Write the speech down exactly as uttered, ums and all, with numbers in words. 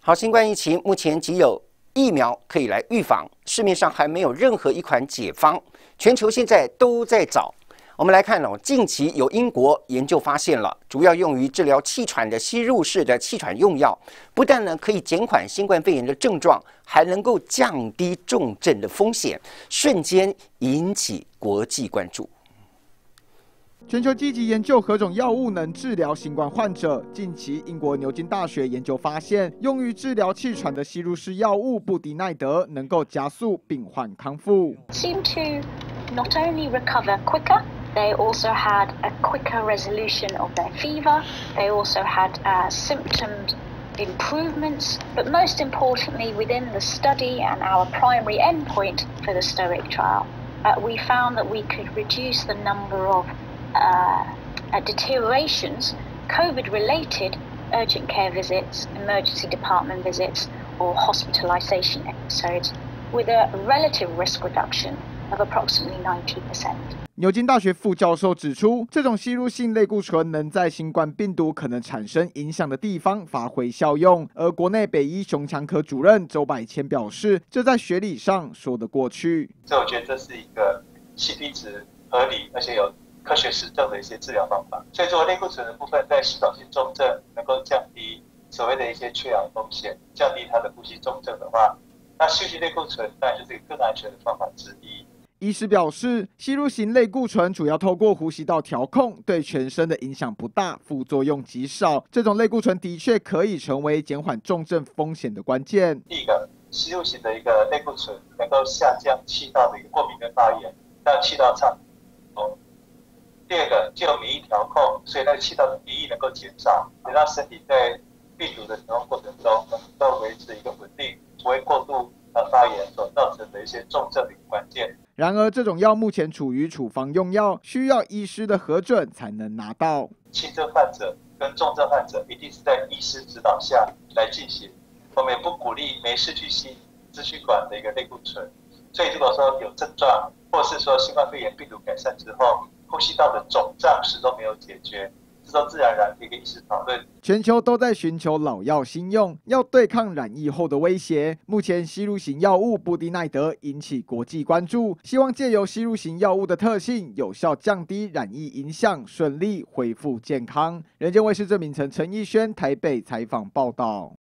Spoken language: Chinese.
好，新冠疫情目前仅有疫苗可以来预防，市面上还没有任何一款解方，全球现在都在找。我们来看哦，近期有英国研究发现了，主要用于治疗气喘的吸入式的气喘用药，不但呢可以减缓新冠肺炎的症状，还能够降低重症的风险，瞬间引起国际关注。 全球积极研究何种药物能治疗新冠患者。近期，英国牛津大学研究发现，用于治疗气喘的吸入式药物布迪奈德能够加速病患康复。 Seem to not only recover quicker, they also had a quicker resolution of their fever. They also had uh, symptom improvements, but most importantly, within the study and our primary endpoint for the STOIC trial, uh, we found that we could reduce the number of Uh, uh, deteriorations, COVID-related urgent care visits, emergency department visits, or hospitalization episodes, with a relative risk reduction of approximately ninety percent. 牛津大学副教授指出，这种吸入性类固醇能在新冠病毒可能产生影响的地方发挥效用。而国内北医胸腔科主任周百千表示，这在学理上说得过去。 所以我觉得这是一个 C P 值合理，而且有科学实证的一些治疗方法，所以说类固醇的部分在系统性重症能够降低所谓的一些缺氧风险，降低它的呼吸重症的话，那吸入性类固醇当然就是一个更安全的方法之一。 医师表示，吸入型类固醇主要透过呼吸道调控，对全身的影响不大，副作用极少。这种类固醇的确可以成为减缓重症风险的关键。 第一个，吸入型的一个类固醇能够下降气道的一个过敏跟发炎，让气道畅通。第二个，借由免疫调控，所以那个气道的敌意能够减少，也让身体在病毒的使用过程中能够维持一个稳定，不会过度呃发炎所造成的一些重症的一个关键。 然而，这种药目前处于处方用药，需要医师的核准才能拿到。 轻症患者跟重症患者一定是在医师指导下来进行，我们也不鼓励没事去吸支气管的一个类固醇。所以，如果说有症状，或是说新冠肺炎病毒改善之后，呼吸道的肿胀始终没有解决，这都自然而然可以跟医师讨论。 全球都在寻求老药新用，要对抗染疫后的威胁。目前吸入型药物布迪奈德引起国际关注，希望借由吸入型药物的特性，有效降低染疫影响，顺利恢复健康。人间卫视郑敏成、陈奕轩台北采访报道。